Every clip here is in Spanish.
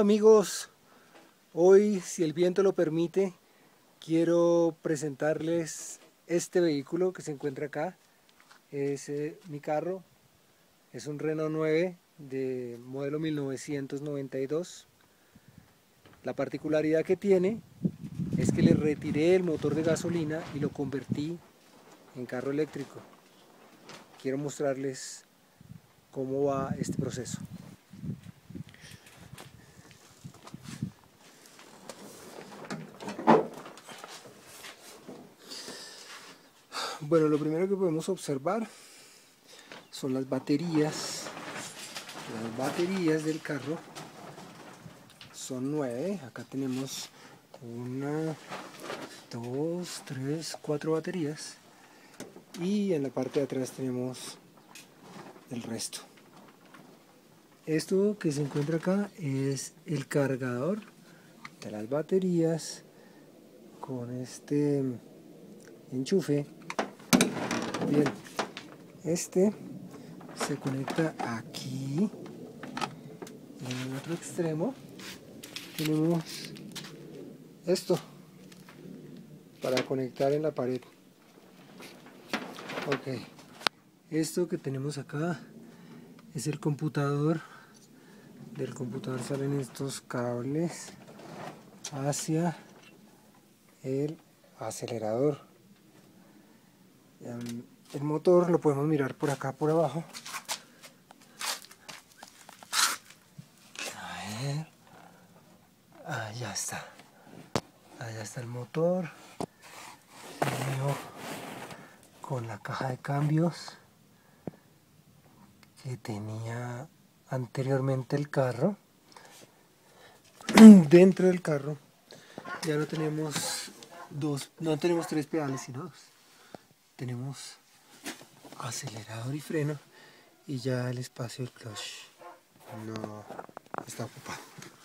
amigos, hoy si el viento lo permite quiero presentarles este vehículo que se encuentra acá. Es mi carro, es un Renault 9 de modelo 1992. La particularidad que tiene es que le retiré el motor de gasolina y lo convertí en carro eléctrico. Quiero mostrarles cómo va este proceso. Bueno, lo primero que podemos observar son las baterías. Las baterías del carro son 9. Acá tenemos 1, 2, 3, 4 baterías. Y en la parte de atrás tenemos el resto. Esto que se encuentra acá es el cargador de las baterías con este enchufe. Bien, este se conecta aquí y en el otro extremo tenemos esto para conectar en la pared. Ok, esto que tenemos acá es el computador. Del computador salen estos cables hacia el acelerador. El motor lo podemos mirar por acá, por abajo. A ver. Allá está. Allá está el motor. Veo con la caja de cambios que tenía anteriormente el carro. Dentro del carro ya no tenemos no tenemos 3 pedales, sino 2. Tenemos acelerador y freno, y ya el espacio del clutch no está ocupado.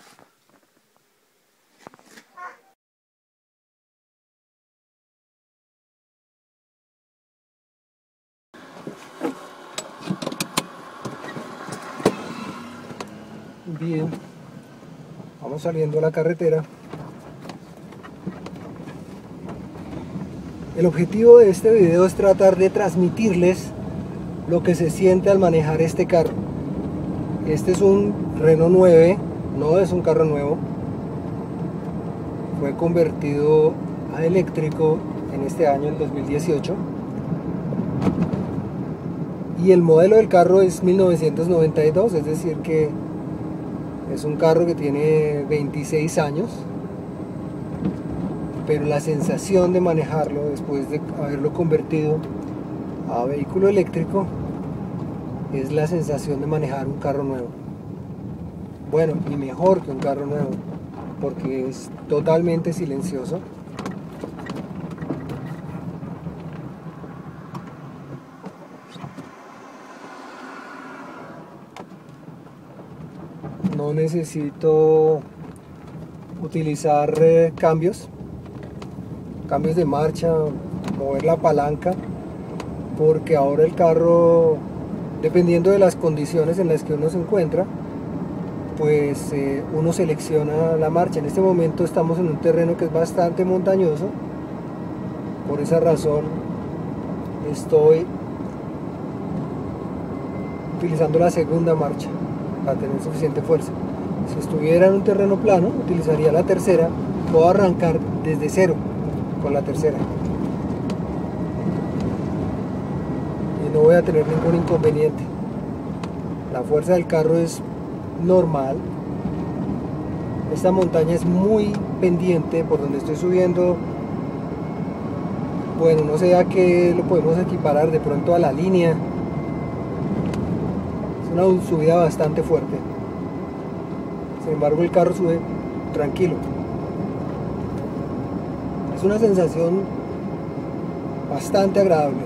Bien, vamos saliendo a la carretera. El objetivo de este video es tratar de transmitirles lo que se siente al manejar este carro. Este es un Renault 9, no es un carro nuevo. Fue convertido a eléctrico en este año, en 2018. Y el modelo del carro es 1992, es decir que es un carro que tiene 26 años. Pero la sensación de manejarlo después de haberlo convertido a vehículo eléctrico es la sensación de manejar un carro nuevo. Bueno, y mejor que un carro nuevo, porque es totalmente silencioso. No necesito utilizar cambios de marcha, mover la palanca, porque ahora el carro, dependiendo de las condiciones en las que uno se encuentra, pues uno selecciona la marcha. En este momento estamos en un terreno que es bastante montañoso, por esa razón estoy utilizando la segunda marcha para tener suficiente fuerza. Si estuviera en un terreno plano, utilizaría la tercera. Puedo arrancar desde cero con la tercera y no voy a tener ningún inconveniente. La fuerza del carro es normal. Esta montaña es muy pendiente por donde estoy subiendo. Bueno, no sé a qué lo podemos equiparar, de pronto a la línea. Es una subida bastante fuerte. Sin embargo, el carro sube tranquilo. Es una sensación bastante agradable.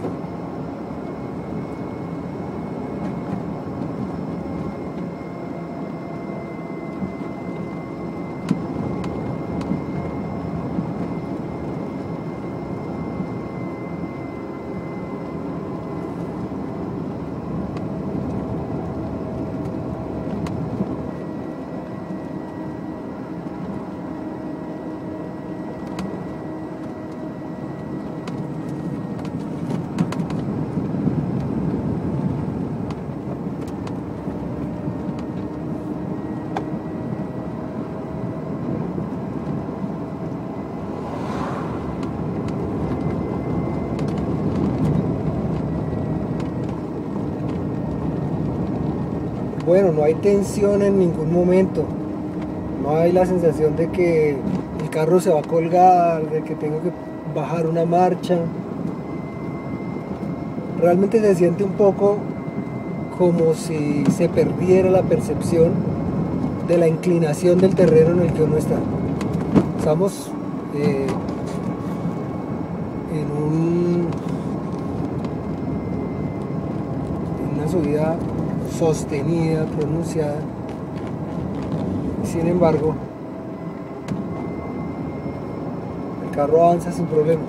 Bueno, no hay tensión en ningún momento. No hay la sensación de que el carro se va a colgar, de que tengo que bajar una marcha. Realmente se siente un poco como si se perdiera la percepción de la inclinación del terreno en el que uno está. Estamos en una subida sostenida, pronunciada. Sin embargo, el carro avanza sin problemas.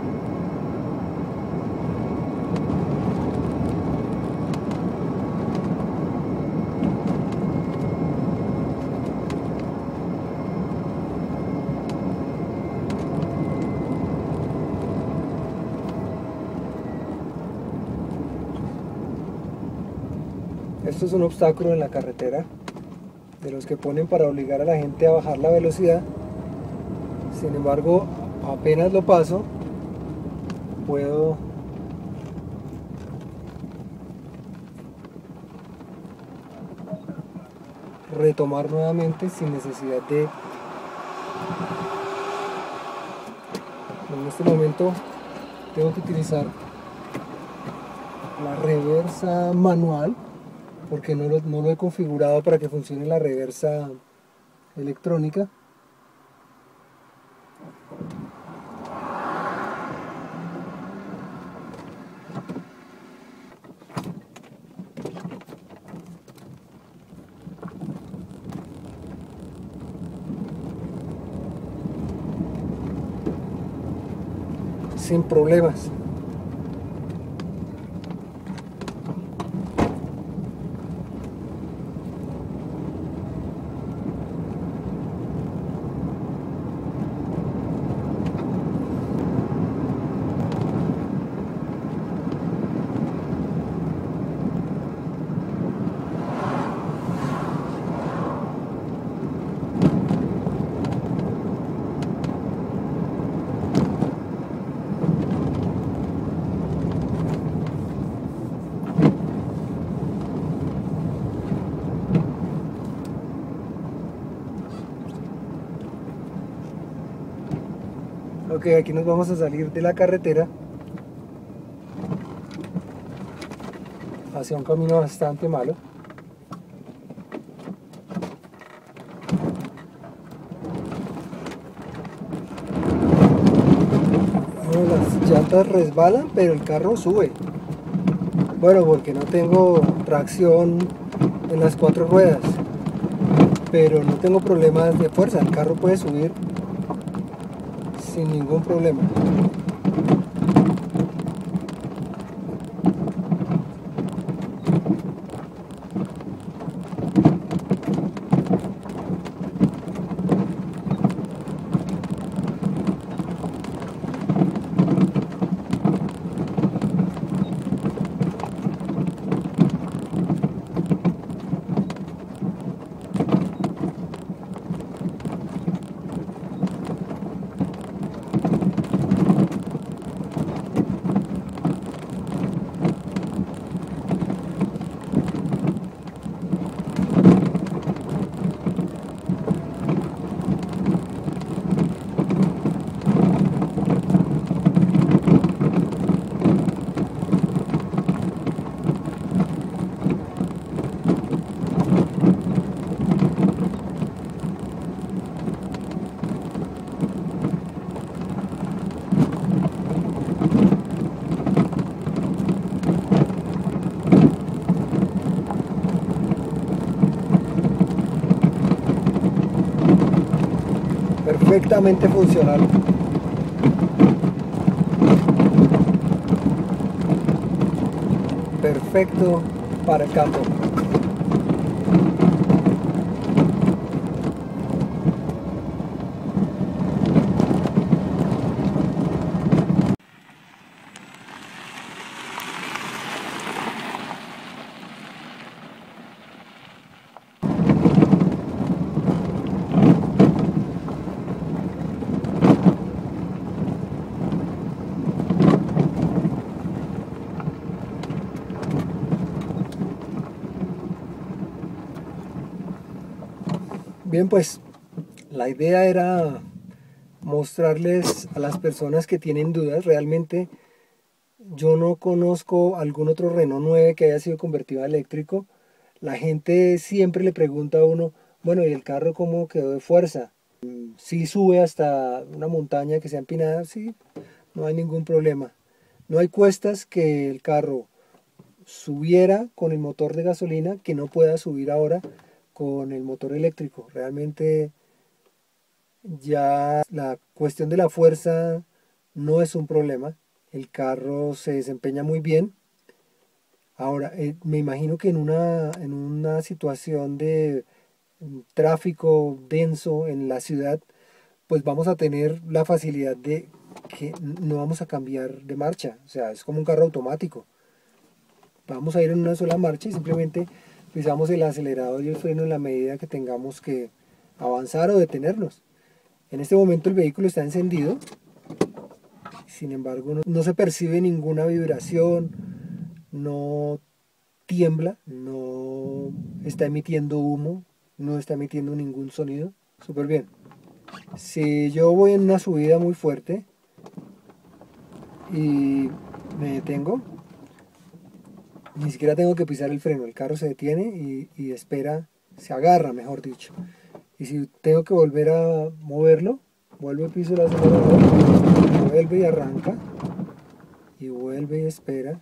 Esto es un obstáculo en la carretera, de los que ponen para obligar a la gente a bajar la velocidad. Sin embargo, apenas lo paso, puedo retomar nuevamente sin necesidad de... En este momento tengo que utilizar la reversa manual, porque no lo he configurado para que funcione la reversa electrónica. Sin problemas. Ok, aquí nos vamos a salir de la carretera hacia un camino bastante malo. Bueno, las llantas resbalan, pero el carro sube. Bueno, porque no tengo tracción en las 4 ruedas, pero no tengo problemas de fuerza. El carro puede subir sin ningún problema. Perfectamente funcional. Perfecto para el campo. Bien, pues la idea era mostrarles a las personas que tienen dudas. Realmente yo no conozco algún otro Renault 9 que haya sido convertido a eléctrico. La gente siempre le pregunta a uno, bueno, ¿y el carro cómo quedó de fuerza? Si sube hasta una montaña que sea empinada, sí, no hay ningún problema. No hay cuestas que el carro subiera con el motor de gasolina que no pueda subir ahora con el motor eléctrico. Realmente ya la cuestión de la fuerza no es un problema. El carro se desempeña muy bien. Ahora, me imagino que en una situación de tráfico denso en la ciudad, pues vamos a tener la facilidad de que no vamos a cambiar de marcha. O sea, es como un carro automático. Vamos a ir en una sola marcha y simplemente pisamos el acelerador y el freno en la medida que tengamos que avanzar o detenernos. En este momento el vehículo está encendido, sin embargo no se percibe ninguna vibración, no tiembla, no está emitiendo humo, no está emitiendo ningún sonido. Súper bien. Si yo voy en una subida muy fuerte y me detengo, ni siquiera tengo que pisar el freno, el carro se detiene y espera, se agarra, mejor dicho. Y si tengo que volver a moverlo, vuelvo y piso el acelerador, vuelve y arranca, y vuelve y espera.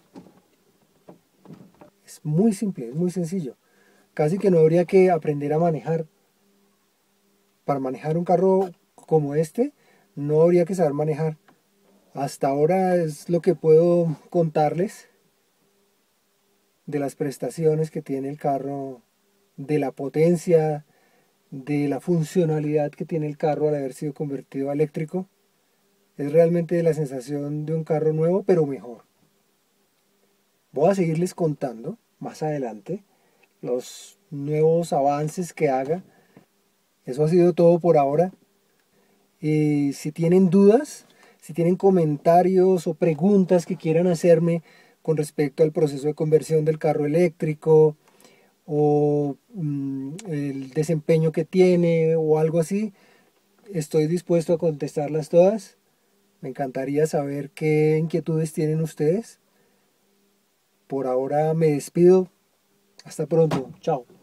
Es muy simple, es muy sencillo. Casi que no habría que aprender a manejar. Para manejar un carro como este, no habría que saber manejar. Hasta ahora es lo que puedo contarles de las prestaciones que tiene el carro, de la potencia, de la funcionalidad que tiene el carro al haber sido convertido a eléctrico. Es realmente la sensación de un carro nuevo, pero mejor. Voy a seguirles contando más adelante los nuevos avances que haga. Eso ha sido todo por ahora. Y si tienen dudas, si tienen comentarios o preguntas que quieran hacerme con respecto al proceso de conversión del carro eléctrico o el desempeño que tiene o algo así, estoy dispuesto a contestarlas todas. Me encantaría saber qué inquietudes tienen ustedes. Por ahora me despido. Hasta pronto. Chao.